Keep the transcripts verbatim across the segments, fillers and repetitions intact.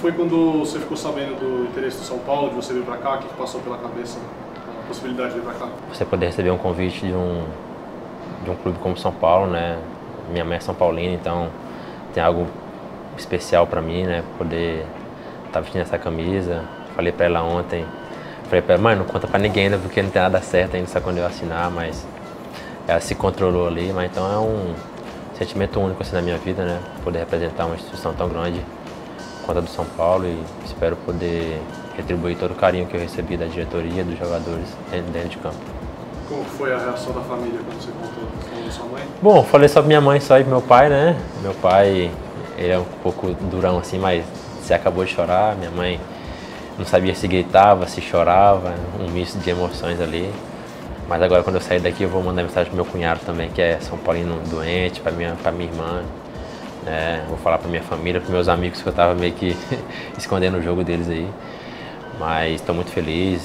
foi quando você ficou sabendo do interesse do São Paulo, de você vir para cá? O que passou pela cabeça a possibilidade de vir para cá? Você poder receber um convite de um, de um clube como São Paulo, né? Minha mãe é São Paulina, então tem algo especial para mim, né? Poder estar vestindo essa camisa. Falei para ela ontem, falei para ela, mãe, não conta para ninguém ainda porque não tem nada certo ainda, só quando eu assinar, mas ela se controlou ali, mas então é um sentimento único assim na minha vida, né? Poder representar uma instituição tão grande quanto a do São Paulo e espero poder retribuir todo o carinho que eu recebi da diretoria, dos jogadores dentro de campo. Como foi a reação da família quando você contou? Falou da sua mãe? Bom, falei só pra minha mãe só e pro meu pai, né? Meu pai, ele é um pouco durão assim, mas você acabou de chorar. Minha mãe não sabia se gritava, se chorava, um misto de emoções ali. Mas agora quando eu sair daqui eu vou mandar mensagem pro meu cunhado também, que é São Paulino doente, pra minha, pra minha irmã. Né? Vou falar pra minha família, pros meus amigos que eu tava meio que escondendo o jogo deles aí. Mas estou muito feliz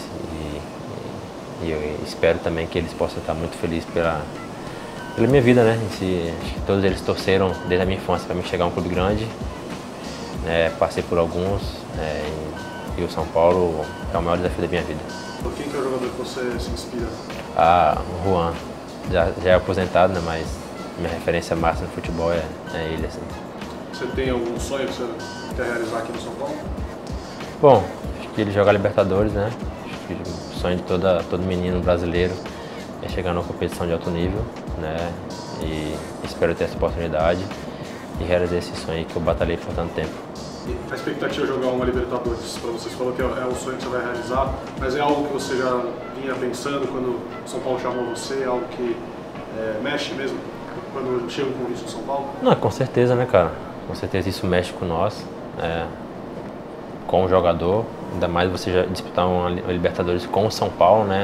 e, e eu espero também que eles possam estar muito felizes pela, pela minha vida, né? Si, acho que todos eles torceram desde a minha infância para mim chegar a um clube grande. Né? Passei por alguns é, e, e o São Paulo é o maior desafio da minha vida. Por quem que é o jogador que você se inspira? Ah, o Juan. Já, já é aposentado, né? Mas minha referência máxima no futebol é, é ele. Assim. Você tem algum sonho que você quer realizar aqui no São Paulo? Bom, acho que ele joga Libertadores, né? Acho que o sonho de toda, todo menino brasileiro é chegar numa competição de alto nível, né? E espero ter essa oportunidade e realizar esse sonho que eu batalhei por tanto tempo. E a expectativa é jogar uma Libertadores para você? Você falou que é um sonho que você vai realizar, mas é algo que você já vinha pensando quando o São Paulo chamou você? É algo que é, mexe mesmo quando chega um convite do São Paulo? Não, com certeza, né, cara? Com certeza isso mexe com nós. É... com o jogador, ainda mais você já disputar uma Libertadores com o São Paulo, né?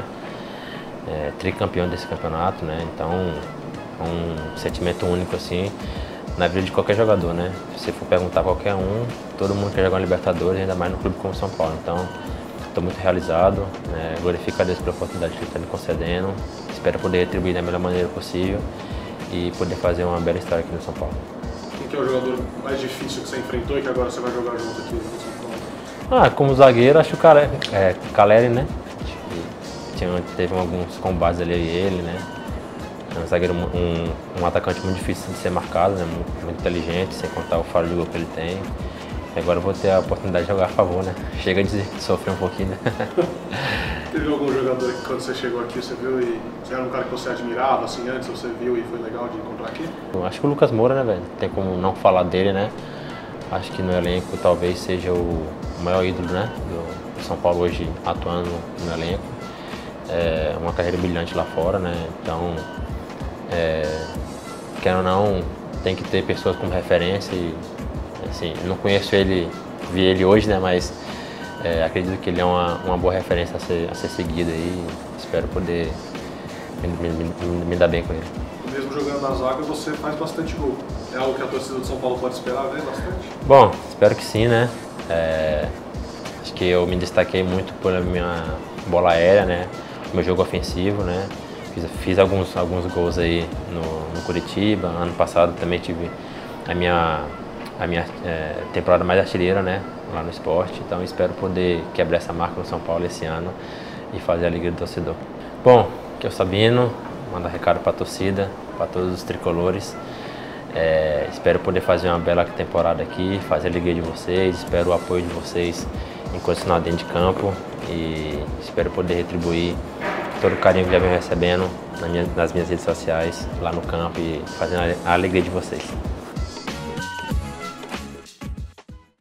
É, tricampeão desse campeonato, né? Então, é um sentimento único assim na vida de qualquer jogador, né? Se você for perguntar a qualquer um, todo mundo quer jogar uma Libertadores, ainda mais no clube como o São Paulo. Então, estou muito realizado, né? Glorifico a Deus pela oportunidade que ele está me concedendo. Espero poder retribuir da melhor maneira possível e poder fazer uma bela história aqui no São Paulo. Quem que é o jogador mais difícil que você enfrentou e que agora você vai jogar junto aqui no São Paulo? Ah, como zagueiro, acho que o Caleri, é, Caleri, né? Tinha, teve alguns combates ali e ele, né? É um zagueiro, um, um atacante muito difícil de ser marcado, né? Muito, muito inteligente, sem contar o faro de gol que ele tem. E agora eu vou ter a oportunidade de jogar a favor, né? Chega de sofrer um pouquinho, né? Teve algum jogador que quando você chegou aqui, você viu e você era um cara que você admirava, assim, antes você viu e foi legal de encontrar aqui? Eu acho que o Lucas Moura, né, velho? Tem como não falar dele, né? Acho que no elenco talvez seja o maior ídolo, né, do São Paulo hoje atuando no elenco. É uma carreira brilhante lá fora, né? Então, é, quer ou não, tem que ter pessoas como referência e, assim, não conheço ele, vi ele hoje, né? Mas é, acredito que ele é uma, uma boa referência a ser, a ser seguida e espero poder me, me, me, me dar bem com ele. Mesmo jogando na zaga, você faz bastante gol. É algo que a torcida do São Paulo pode esperar ver bastante? Bom, espero que sim, né? É, acho que eu me destaquei muito pela minha bola aérea, né? Meu jogo ofensivo, né? Fiz, fiz alguns, alguns gols aí no, no Curitiba. Ano passado também tive a minha, a minha é, temporada mais artilheira, né? Lá no Sport. Então espero poder quebrar essa marca no São Paulo esse ano e fazer a alegria do torcedor. Bom, aqui é o Sabino, mandar recado para a torcida, para todos os tricolores. É, espero poder fazer uma bela temporada aqui, fazer a alegria de vocês, espero o apoio de vocês em continuar dentro de campo e espero poder retribuir todo o carinho que já venho recebendo nas minhas, nas minhas redes sociais, lá no campo e fazendo a alegria de vocês.